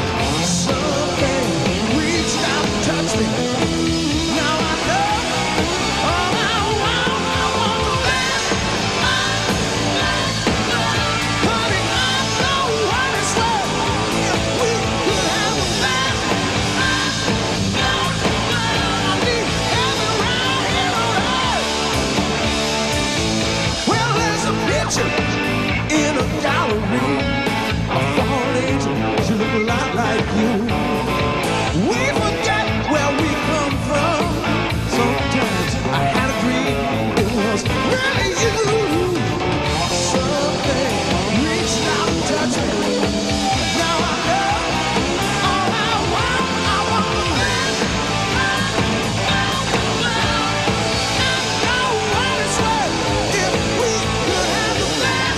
Something reached out and touched me. Now I know all I want the best. Honey, I know what it's worth. If we could have the best. I need heaven right here on earth. Well, there's a picture in a gallery. A fallen angel, she look a lot like you. We forget where we come from. Sometimes I had a dream it was really you. Something reached out and touched me. Now I know all I want the best. I know what it's worth if we could have the best.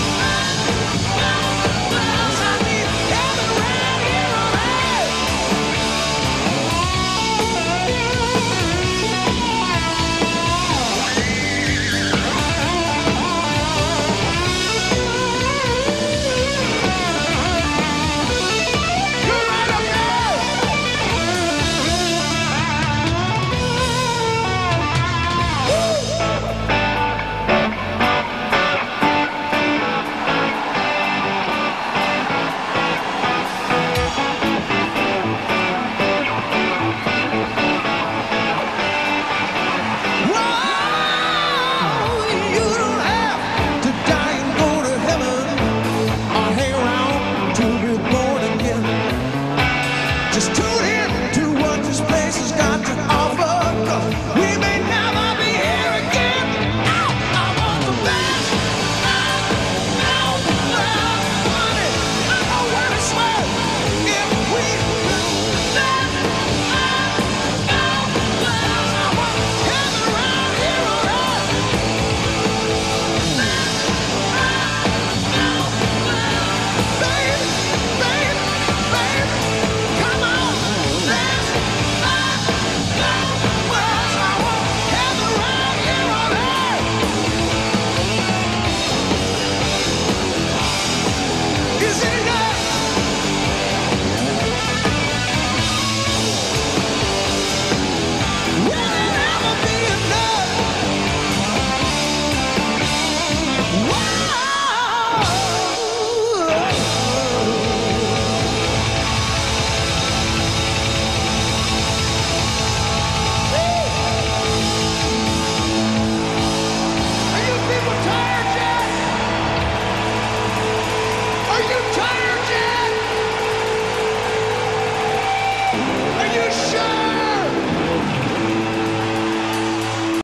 I need heaven right here on earth. You're right up there. Whoa, you don't have to die and go to heaven or hang around to be born again. Just tune